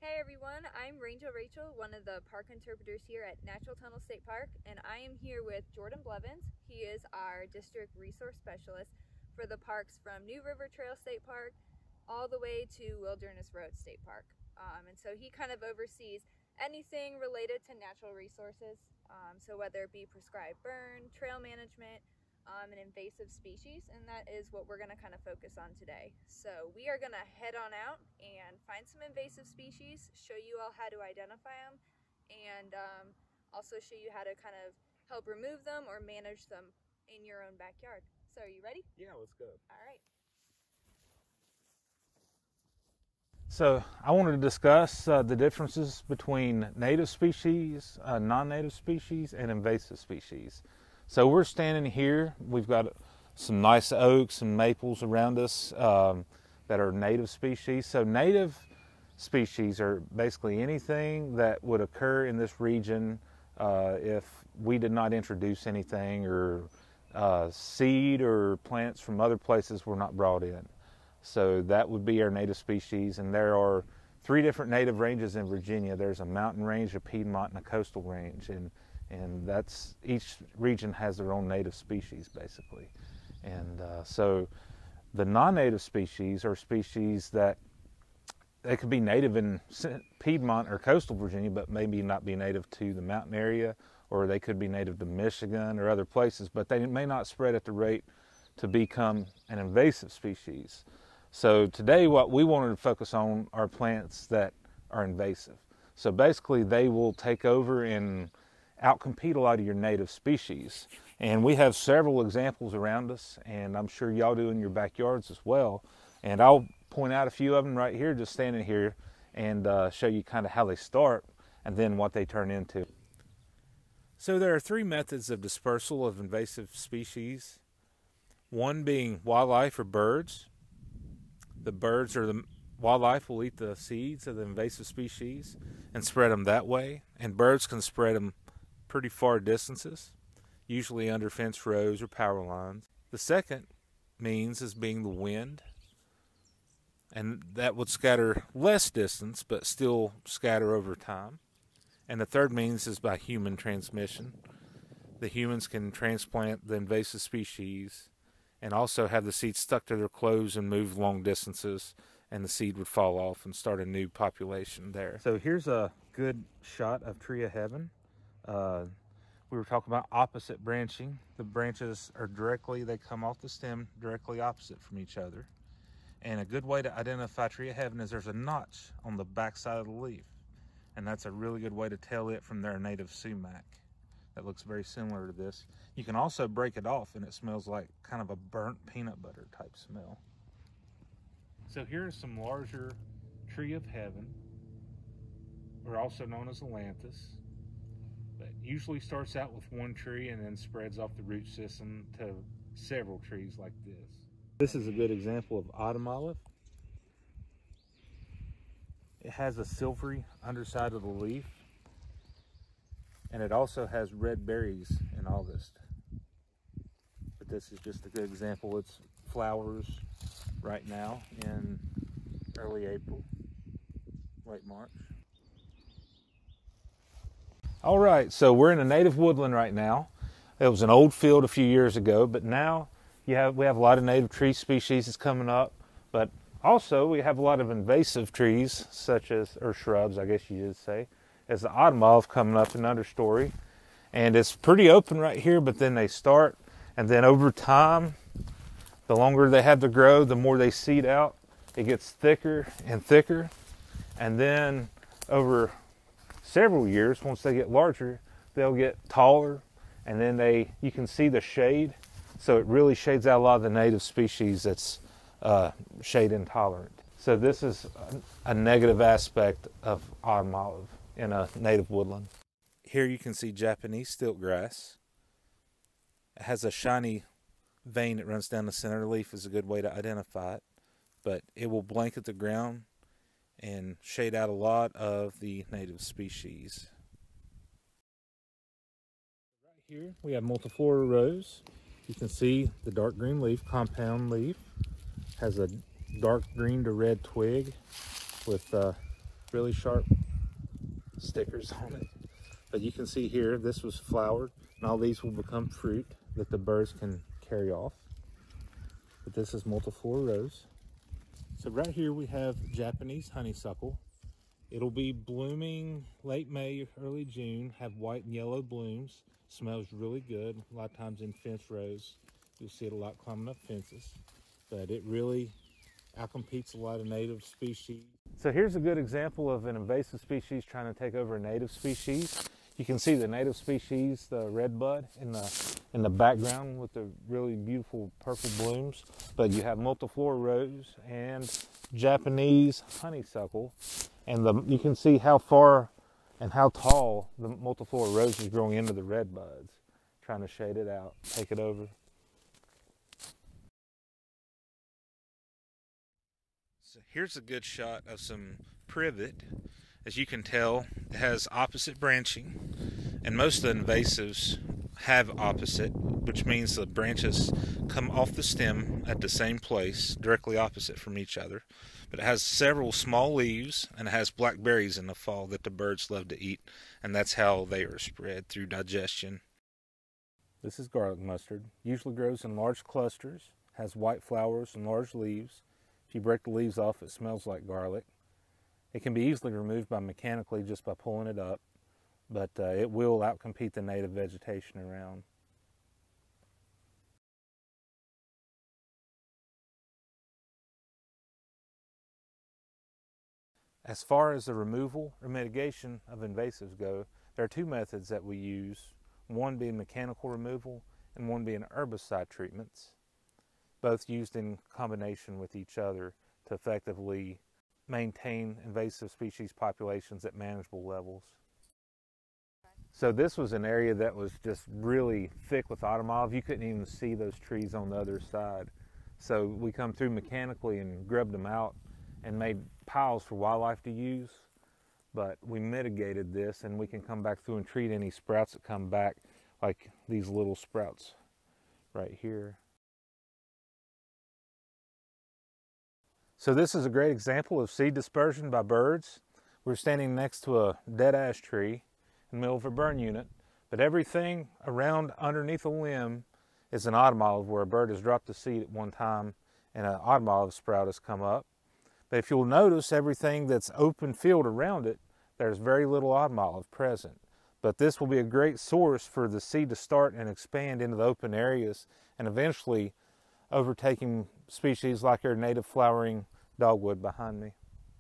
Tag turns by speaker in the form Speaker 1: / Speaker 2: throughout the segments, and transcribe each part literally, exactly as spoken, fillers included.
Speaker 1: Hey everyone, I'm Ranger Rachel, one of the park interpreters here at Natural Tunnel State Park, and I am here with Jordan Blevins. He is our district resource specialist for the parks from New River Trail State Park all the way to Wilderness Road State Park. Um, and so he kind of oversees anything related to natural resources, um, so whether it be prescribed burn, trail management, Um, an invasive species, and that is what we're going to kind of focus on today. So we are going to head on out and find some invasive species, show you all how to identify them, and um, also show you how to kind of help remove them or manage them in your own backyard. So are you ready?
Speaker 2: Yeah, let's go.
Speaker 1: All right.
Speaker 2: So I wanted to discuss uh, the differences between native species, uh, non-native species, and invasive species. So we're standing here, we've got some nice oaks and maples around us um, that are native species. So native species are basically anything that would occur in this region uh, if we did not introduce anything, or uh, seed or plants from other places were not brought in. So that would be our native species, and there are three different native ranges in Virginia. There's a mountain range, a Piedmont, and a coastal range. And And that's, each region has their own native species, basically. And uh, so the non-native species are species that they could be native in Piedmont or coastal Virginia, but maybe not be native to the mountain area, or they could be native to Michigan or other places, but they may not spread at the rate to become an invasive species. So today what we wanted to focus on are plants that are invasive. So basically they will take over and outcompete a lot of your native species. And we have several examples around us, and I'm sure y'all do in your backyards as well. And I'll point out a few of them right here, just standing here, and uh, show you kind of how they start and then what they turn into. So there are three methods of dispersal of invasive species. One being wildlife or birds. The birds or the wildlife will eat the seeds of the invasive species and spread them that way. And birds can spread them pretty far distances, usually under fence rows or power lines. The second means is being the wind, and that would scatter less distance but still scatter over time. And the third means is by human transmission. The humans can transplant the invasive species and also have the seed stuck to their clothes and move long distances, and the seed would fall off and start a new population there. So here's a good shot of tree of heaven. Uh, we were talking about opposite branching. The branches are directly, they come off the stem directly opposite from each other. And a good way to identify tree of heaven is there's a notch on the back side of the leaf. And that's a really good way to tell it from their native sumac. That looks very similar to this. You can also break it off and it smells like kind of a burnt peanut butter type smell. So here are some larger tree of heaven, or also known as Atlantis. That usually starts out with one tree and then spreads off the root system to several trees like this. This is a good example of autumn olive. It has a silvery underside of the leaf, and it also has red berries in August. But this is just a good example. It's flowers right now in early April, late March. All right, so we're in a native woodland right now. It was an old field a few years ago, but now you have, we have a lot of native tree species that's coming up, but also we have a lot of invasive trees, such as, or shrubs, I guess you would say, as the autumn olive coming up in understory. And it's pretty open right here, but then they start, and then over time, the longer they have to grow, the more they seed out. It gets thicker and thicker, and then over several years, once they get larger, they'll get taller, and then they you can see the shade, so it really shades out a lot of the native species that's uh, shade intolerant. So this is a, a negative aspect of autumn olive in a native woodland. Here you can see Japanese stiltgrass. It has a shiny vein that runs down the center of the leaf, is a good way to identify it, but it will blanket the ground and shade out a lot of the native species. Right here we have Multifloor Rose. You can see the dark green leaf, compound leaf, has a dark green to red twig with uh, really sharp stickers on it. But you can see here, this was flowered, and all these will become fruit that the birds can carry off. But this is Multifloor Rose. So right here we have Japanese honeysuckle. It'll be blooming late May, early June, have white and yellow blooms, smells really good. A lot of times in fence rows, you'll see it a lot climbing up fences. But it really outcompetes a lot of native species. So here's a good example of an invasive species trying to take over a native species. You can see the native species, the redbud, in the in the background with the really beautiful purple blooms. But you have Multifloor Rose and Japanese honeysuckle, and the, you can see how far and how tall the Multifloor Rose is growing into the redbuds, trying to shade it out, take it over. So here's a good shot of some privet. As you can tell, it has opposite branching, and most of the invasives have opposite, which means the branches come off the stem at the same place, directly opposite from each other. But it has several small leaves, and it has black berries in the fall that the birds love to eat, and that's how they are spread, through digestion. This is garlic mustard. Usually grows in large clusters, has white flowers and large leaves. If you break the leaves off, it smells like garlic. It can be easily removed by mechanically just by pulling it up, but uh, it will outcompete the native vegetation around. As far as the removal or mitigation of invasives go, there are two methods that we use, one being mechanical removal and one being herbicide treatments, both used in combination with each other to effectively maintain invasive species populations at manageable levels. So this was an area that was just really thick with autumn olive. You couldn't even see those trees on the other side. So we come through mechanically and grubbed them out and made piles for wildlife to use. But we mitigated this, and we can come back through and treat any sprouts that come back, like these little sprouts right here. So this is a great example of seed dispersion by birds. We're standing next to a dead ash tree in the middle of a burn unit, but everything around underneath a limb is an autumn olive where a bird has dropped a seed at one time and an autumn olive sprout has come up. But if you'll notice, everything that's open field around it, there's very little autumn olive present. But this will be a great source for the seed to start and expand into the open areas, and eventually overtaking species like our native flowering dogwood behind me.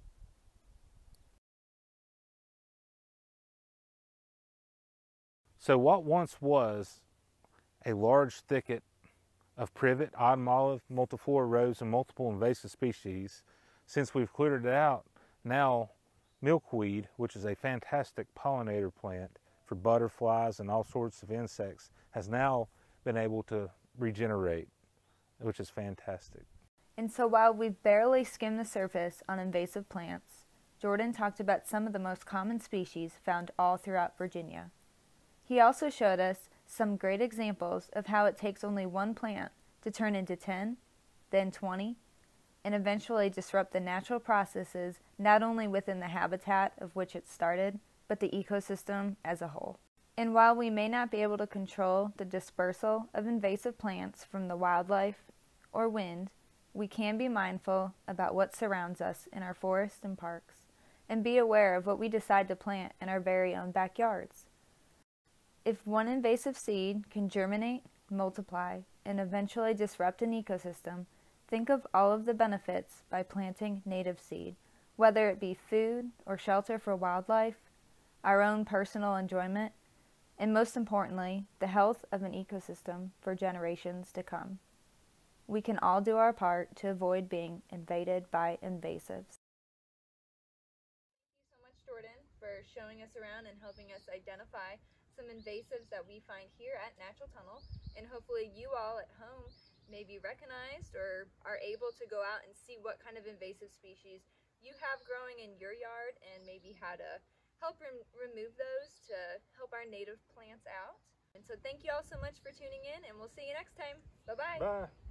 Speaker 2: So what once was a large thicket of privet, autumn olive, multiflora rose, and multiple invasive species, since we've cleared it out, now milkweed, which is a fantastic pollinator plant for butterflies and all sorts of insects, has now been able to regenerate, which is fantastic.
Speaker 1: And so while we've barely skimmed the surface on invasive plants, Jordan talked about some of the most common species found all throughout Virginia. He also showed us some great examples of how it takes only one plant to turn into ten, then twenty, and eventually disrupt the natural processes not only within the habitat of which it started, but the ecosystem as a whole. And while we may not be able to control the dispersal of invasive plants from the wildlife or wind, we can be mindful about what surrounds us in our forests and parks, and be aware of what we decide to plant in our very own backyards. If one invasive seed can germinate, multiply, and eventually disrupt an ecosystem, think of all of the benefits by planting native seed, whether it be food or shelter for wildlife, our own personal enjoyment, and most importantly, the health of an ecosystem for generations to come. We can all do our part to avoid being invaded by invasives. Thank you so much, Jordan, for showing us around and helping us identify some invasives that we find here at Natural Tunnel, and hopefully you all at home may be recognized or are able to go out and see what kind of invasive species you have growing in your yard and maybe how to help rem remove those to help our native plants out. And so thank you all so much for tuning in, and we'll see you next time. Bye-bye.
Speaker 2: Bye.